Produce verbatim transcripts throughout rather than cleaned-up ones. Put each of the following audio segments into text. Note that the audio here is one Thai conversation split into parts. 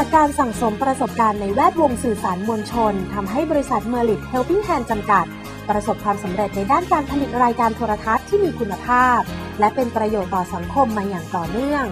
จากการสั่งสมประสบการณ์ในแวดวงสื่อสารมวลชนทำให้บริษัท Merit Helping Hand จำกัดประสบความสำเร็จในด้านการผลิตรายการโทรทัศน์ที่มีคุณภาพและเป็นประโยชน์ต่อสังคมมาอย่างต่อเนื่อง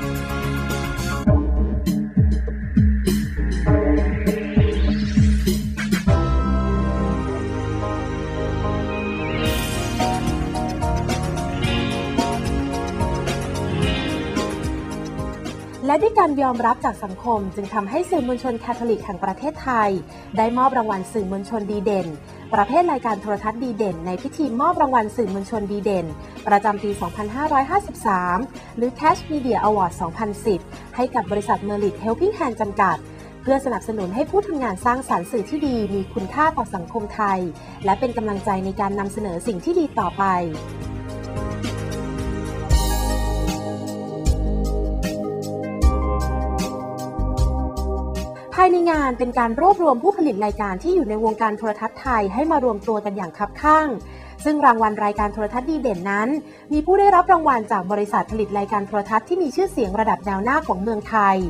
และด้วยการยอมรับจากสังคมจึงทำให้สื่อมวลชนคาทอลิกแห่งประเทศไทยได้มอบรางวัลสื่อมวลชนดีเด่นประเภทรายการโทรทัศน์ดีเด่นในพิธีมอบรางวัลสื่อมวลชนดีเด่นประจำปี สองพันห้าร้อยห้าสิบสาม หรือ Cash Media Award สองพันสิบ ให้กับบริษัท Merit Helping Hand จำกัดเพื่อสนับสนุนให้ผู้ทำงานสร้างสรรค์สื่อที่ดีมีคุณค่าต่อสังคมไทยและเป็นกำลังใจในการนำเสนอสิ่งที่ดีต่อไปภายในงานเป็นการรวบรวมผู้ผลิตรายการที่อยู่ในวงการโทรทัศน์ไทยให้มารวมตัวกันอย่างคับคั่งซึ่งรางวัลรายการโทรทัศน์ดีเด่นนั้นมีผู้ได้รับรางวัลจากบริษัทผลิตรายการโทรทัศน์ที่มีชื่อเสียงระดับแนวหน้าของเมืองไทย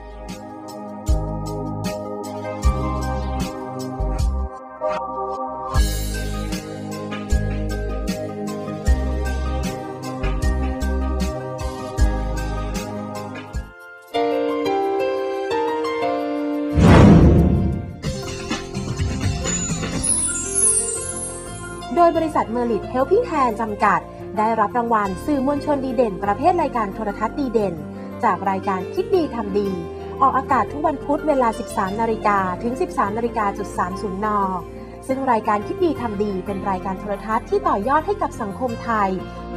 โดยบริษัท Merit Helping Hand จำกัดได้รับรางวัลสื่อมวลชนดีเด่นประเภทรายการโทรทัศน์ดีเด่นจากรายการคิดดีทำดีออกอากาศทุกวันพุธเวลา สิบสามนาฬิกา ถึง สิบสามนาฬิกาสามสิบ น.ซึ่งรายการคิดดีทำดีเป็นรายการโทรทัศน์ที่ต่อยอดให้กับสังคมไทย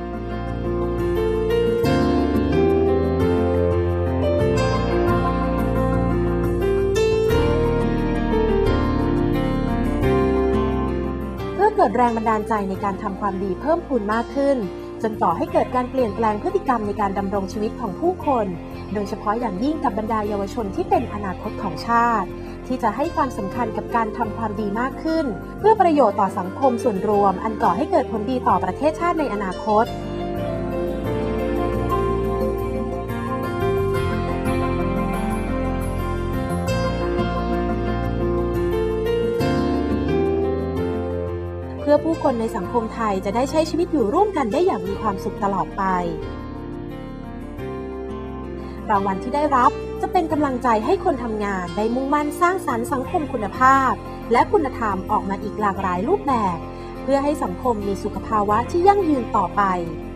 เกิดแรงบันดาลใจในการทำความดีเพิ่มพูนมากขึ้นจนก่อให้เกิดการเปลี่ยนแปลงพฤติกรรมในการดำรงชีวิตของผู้คนโดยเฉพาะอย่างยิ่งกับบรรดาเยาวชนที่เป็นอนาคตของชาติที่จะให้ความสำคัญกับการทำความดีมากขึ้นเพื่อประโยชน์ต่อสังคมส่วนรวมอันก่อให้เกิดผลดีต่อประเทศชาติในอนาคตเพื่อผู้คนในสังคมไทยจะได้ใช้ชีวิตอยู่ร่วมกันได้อย่างมีความสุขตลอดไปรางวัลที่ได้รับจะเป็นกำลังใจให้คนทำงานได้มุ่งมั่นสร้างสรรค์สังคมคุณภาพและคุณธรรมออกมาอีกหลากหลายรูปแบบเพื่อให้สังคมมีสุขภาวะที่ยั่งยืนต่อไป